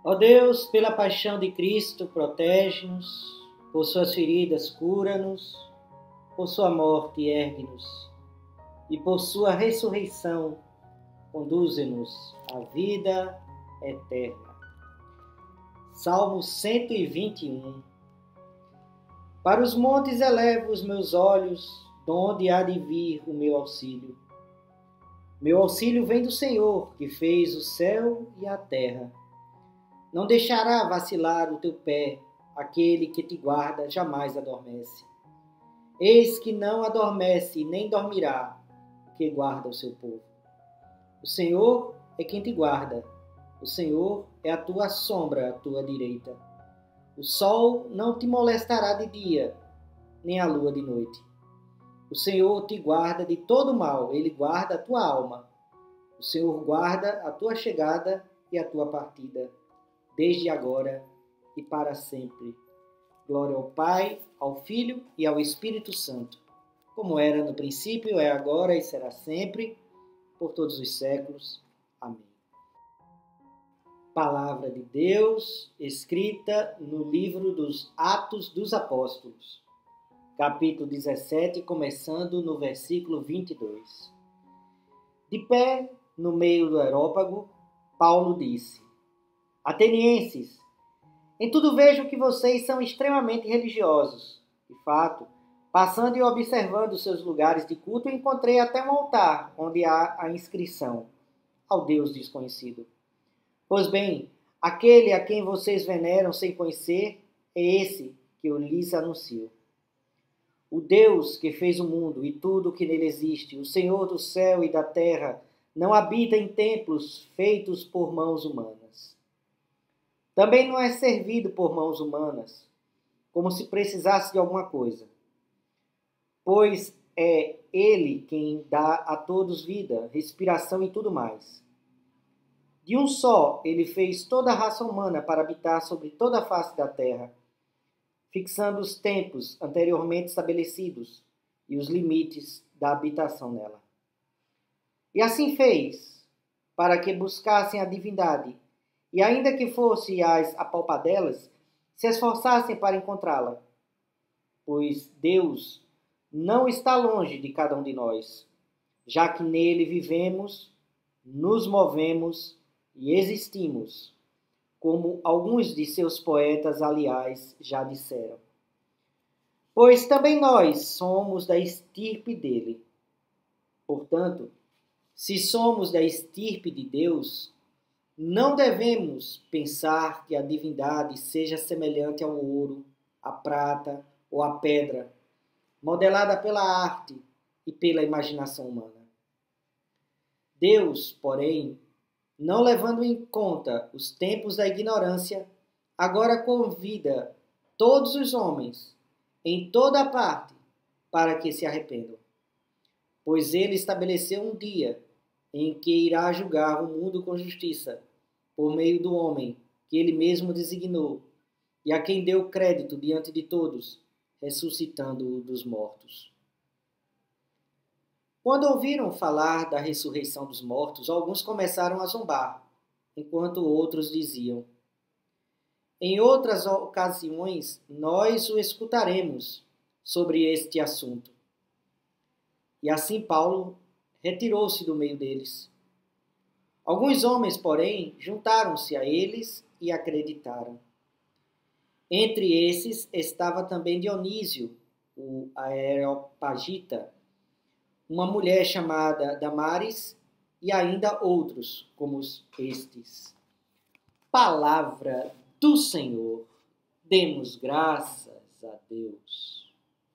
Ó Deus, pela paixão de Cristo, protege-nos, por suas feridas, cura-nos, por sua morte, ergue-nos, e por sua ressurreição, conduze-nos à vida eterna. Salmo 121. Para os montes elevo os meus olhos, donde há de vir o meu auxílio. Meu auxílio vem do Senhor, que fez o céu e a terra. Não deixará vacilar o teu pé, aquele que te guarda jamais adormece. Eis que não adormece nem dormirá o que guarda o seu povo. O Senhor é quem te guarda, o Senhor é a tua sombra à tua direita. O sol não te molestará de dia, nem a lua de noite. O Senhor te guarda de todo mal, Ele guarda a tua alma. O Senhor guarda a tua chegada e a tua partida, desde agora e para sempre. Glória ao Pai, ao Filho e ao Espírito Santo, como era no princípio, é agora e será sempre, por todos os séculos. Amém. Palavra de Deus, escrita no livro dos Atos dos Apóstolos, capítulo 17, começando no versículo 22. De pé, no meio do areópago, Paulo disse: Atenienses, em tudo vejo que vocês são extremamente religiosos. De fato, passando e observando seus lugares de culto, encontrei até um altar onde há a inscrição: ao Deus desconhecido. Pois bem, aquele a quem vocês veneram sem conhecer é esse que eu lhes anuncio. O Deus que fez o mundo e tudo o que nele existe, o Senhor do céu e da terra, não habita em templos feitos por mãos humanas. Também não é servido por mãos humanas, como se precisasse de alguma coisa. Pois é Ele quem dá a todos vida, respiração e tudo mais. De um só, Ele fez toda a raça humana para habitar sobre toda a face da terra, fixando os tempos anteriormente estabelecidos e os limites da habitação nela. E assim fez, para que buscassem a divindade, e ainda que fosse as apalpadelas, se esforçassem para encontrá-la. Pois Deus não está longe de cada um de nós, já que nele vivemos, nos movemos e existimos, como alguns de seus poetas, aliás, já disseram. Pois também nós somos da estirpe dele. Portanto, se somos da estirpe de Deus, não devemos pensar que a divindade seja semelhante ao ouro, à prata ou à pedra, modelada pela arte e pela imaginação humana. Deus, porém, não levando em conta os tempos da ignorância, agora convida todos os homens, em toda a parte, para que se arrependam. Pois ele estabeleceu um dia em que irá julgar o mundo com justiça, por meio do homem que ele mesmo designou, e a quem deu crédito diante de todos, ressuscitando-o dos mortos. Quando ouviram falar da ressurreição dos mortos, alguns começaram a zombar, enquanto outros diziam: em outras ocasiões, nós o escutaremos sobre este assunto. E assim Paulo retirou-se do meio deles. Alguns homens, porém, juntaram-se a eles e acreditaram. Entre esses estava também Dionísio, o Areopagita, uma mulher chamada Damaris e ainda outros como estes. Palavra do Senhor. Demos graças a Deus.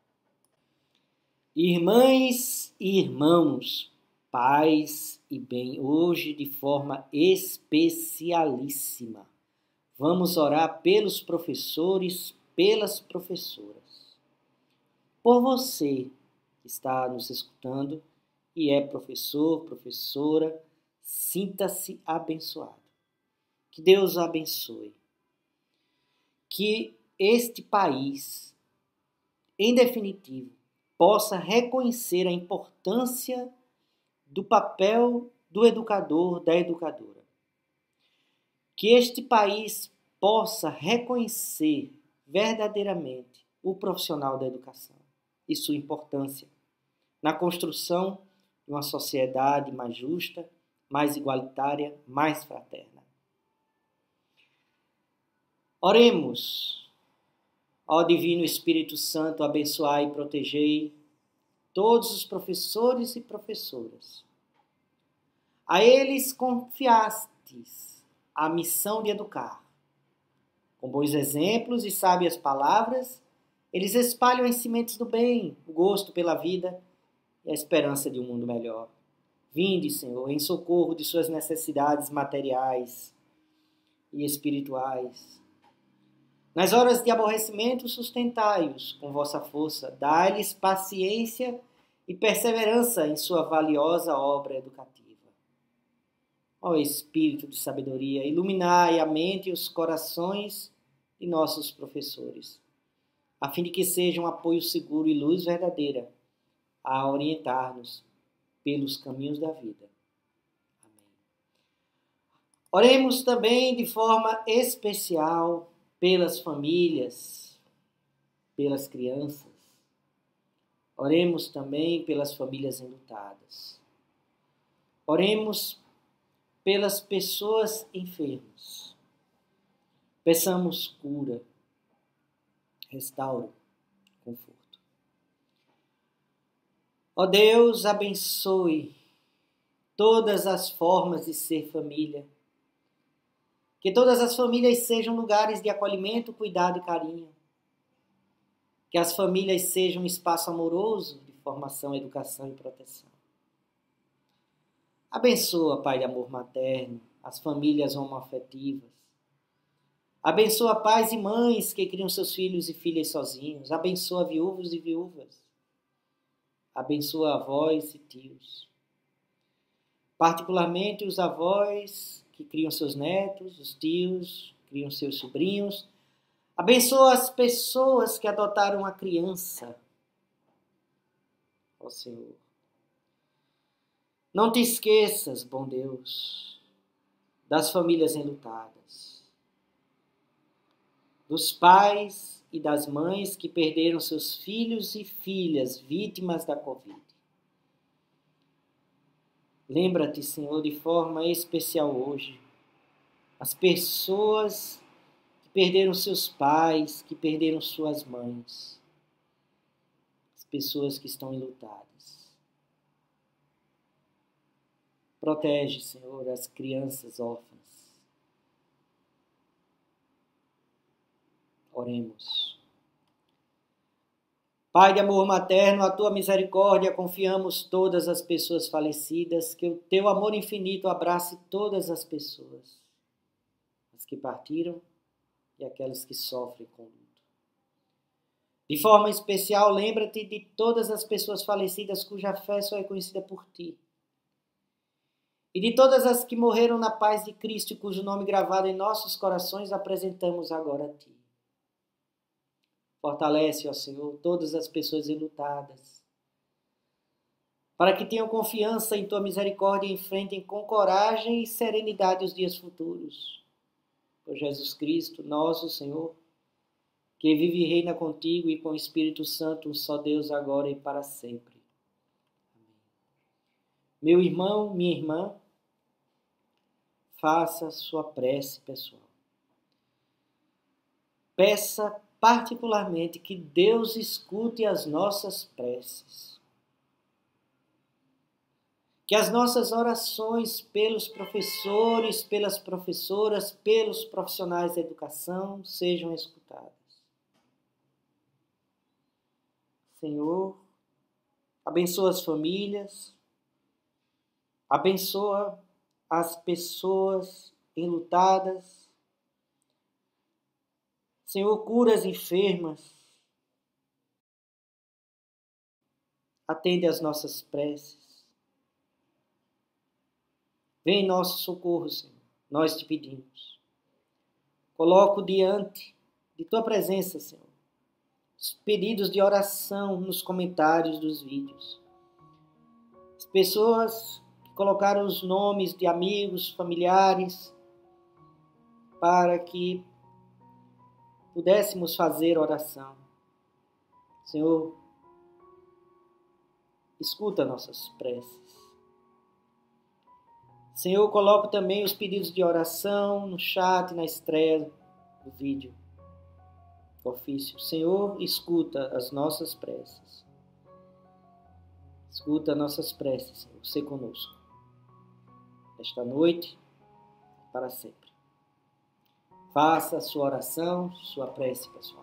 Irmãs e irmãos, paz e bem, hoje de forma especialíssima. Vamos orar pelos professores, pelas professoras. Por você que está nos escutando e é professor, professora, sinta-se abençoado. Que Deus o abençoe. Que este país, em definitivo, possa reconhecer a importância do papel do educador, da educadora. que este país possa reconhecer verdadeiramente o profissional da educação e sua importância na construção de uma sociedade mais justa, mais igualitária, mais fraterna. Oremos, ó Divino Espírito Santo, abençoai e protegei todos os professores e professoras. A eles confiastes a missão de educar. Com bons exemplos e sábias palavras, eles espalham as sementes do bem, o gosto pela vida e a esperança de um mundo melhor. Vinde, Senhor, em socorro de suas necessidades materiais e espirituais. Nas horas de aborrecimento, sustentai-os com vossa força, dai-lhes paciência e perseverança em sua valiosa obra educativa. Ó Espírito de sabedoria, iluminai a mente e os corações de nossos professores, a fim de que sejam um apoio seguro e luz verdadeira a orientar-nos pelos caminhos da vida. Amém. Oremos também de forma especial pelas famílias, pelas crianças. Oremos também pelas famílias enlutadas. Oremos pelas pessoas enfermas. Peçamos cura, restauro, conforto. Ó Deus, abençoe todas as formas de ser família. Que todas as famílias sejam lugares de acolhimento, cuidado e carinho. Que as famílias sejam um espaço amoroso de formação, educação e proteção. Abençoa, Pai de amor materno, as famílias homoafetivas. Abençoa pais e mães que criam seus filhos e filhas sozinhos. Abençoa viúvos e viúvas. Abençoa avós e tios. Particularmente os avós que criam seus netos, os tios que criam seus sobrinhos. Abençoa as pessoas que adotaram a criança. Ó Senhor. Não te esqueças, bom Deus, das famílias enlutadas, dos pais e das mães que perderam seus filhos e filhas vítimas da Covid. Lembra-te, Senhor, de forma especial hoje, as pessoas que perderam seus pais, que perderam suas mães, as pessoas que estão enlutadas. Protege, Senhor, as crianças órfãs. Oremos. Pai de amor materno, a tua misericórdia confiamos todas as pessoas falecidas, que o teu amor infinito abrace todas as pessoas, as que partiram e aquelas que sofrem com luto. De forma especial, lembra-te de todas as pessoas falecidas cuja fé só é conhecida por ti. E de todas as que morreram na paz de Cristo, cujo nome gravado em nossos corações apresentamos agora a ti. Fortalece, ó Senhor, todas as pessoas enlutadas, para que tenham confiança em tua misericórdia e enfrentem com coragem e serenidade os dias futuros. Por Jesus Cristo, nosso Senhor, que vive e reina contigo e com o Espírito Santo, um só Deus, agora e para sempre. Meu irmão, minha irmã, faça sua prece pessoal. Peça particularmente que Deus escute as nossas preces. Que as nossas orações pelos professores, pelas professoras, pelos profissionais da educação sejam escutadas. Senhor, abençoa as famílias, abençoa as pessoas enlutadas. Senhor, cura as enfermas. Atende às nossas preces. Vem em nosso socorro, Senhor. Nós te pedimos. Coloco diante de tua presença, Senhor, os pedidos de oração nos comentários dos vídeos. As pessoas que colocaram os nomes de amigos, familiares, para que pudéssemos fazer oração. Senhor, escuta nossas preces. Senhor, eu coloco também os pedidos de oração no chat, na estreia do vídeo, do ofício. Senhor, escuta as nossas preces. Escuta nossas preces, Senhor. Sê conosco. Esta noite, para sempre. Faça a sua oração, sua prece, pessoal.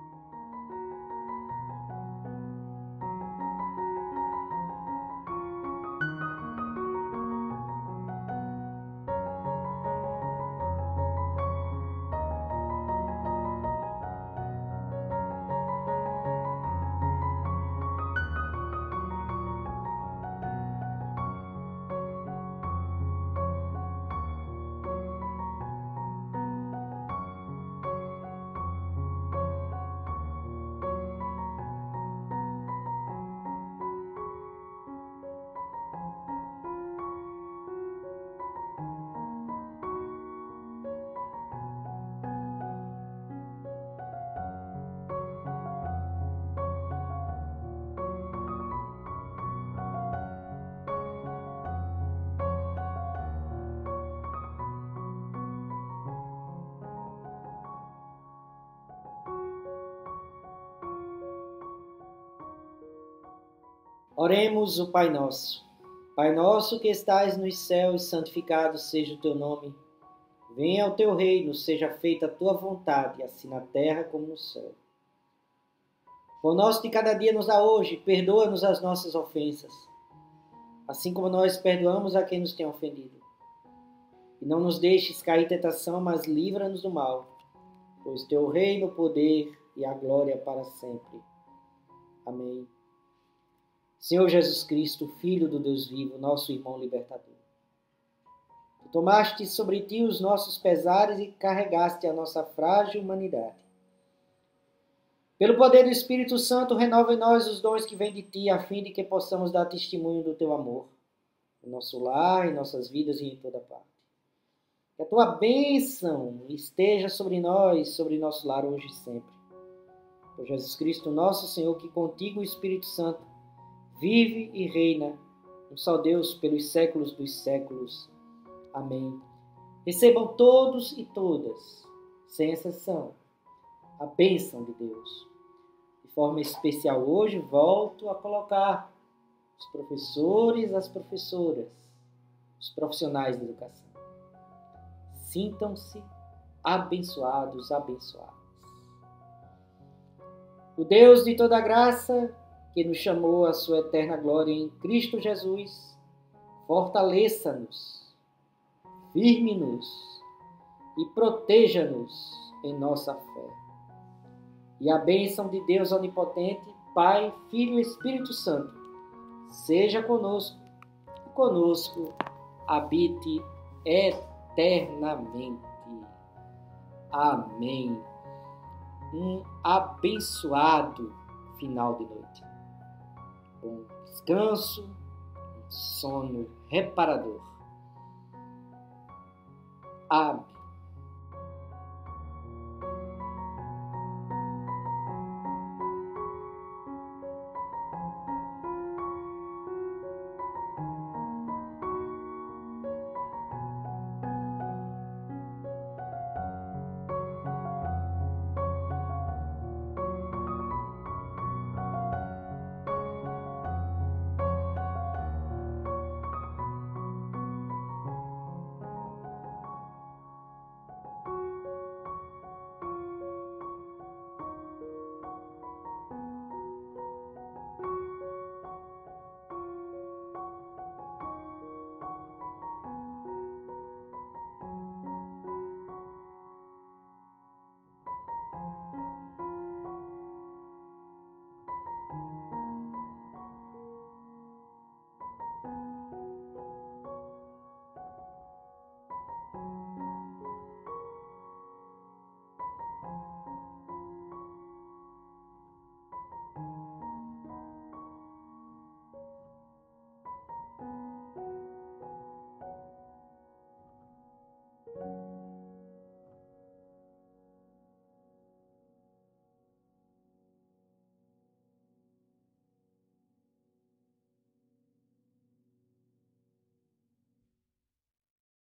Oremos o Pai Nosso. Pai nosso que estais nos céus, santificado seja o teu nome. Venha o teu reino, seja feita a tua vontade, assim na terra como no céu. O pão nosso de cada dia nos dá hoje, perdoa-nos as nossas ofensas, assim como nós perdoamos a quem nos tem ofendido. E não nos deixes cair em tentação, mas livra-nos do mal, pois teu reino, o poder e a glória para sempre. Amém. Senhor Jesus Cristo, Filho do Deus vivo, nosso irmão libertador. Tu tomaste sobre ti os nossos pesares e carregaste a nossa frágil humanidade. Pelo poder do Espírito Santo, renova em nós os dons que vêm de ti, a fim de que possamos dar testemunho do teu amor, no nosso lar, em nossas vidas e em toda parte. Que a tua bênção esteja sobre nós, sobre nosso lar hoje e sempre. Por Jesus Cristo, nosso Senhor, que contigo o Espírito Santo vive e reina, um só Deus, pelos séculos dos séculos. Amém. Recebam todos e todas, sem exceção, a bênção de Deus. De forma especial hoje, volto a colocar os professores, as professoras, os profissionais da educação. Sintam-se abençoados, abençoadas. O Deus de toda graça, que nos chamou à sua eterna glória em Cristo Jesus, fortaleça-nos, firme-nos e proteja-nos em nossa fé. E a bênção de Deus Onipotente, Pai, Filho e Espírito Santo, seja conosco e conosco habite eternamente. Amém. Um abençoado final de noite. Bom descanso, um sono reparador. Amém.